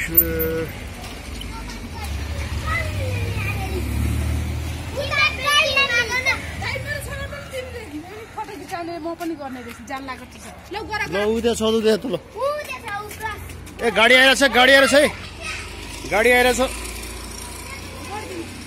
म पनि गर्ने रहेछ जान लाग्छ ल गरा ल उदे सोधु दे त ल ए गाडी आइरहेछ है गाडी आइरहेछ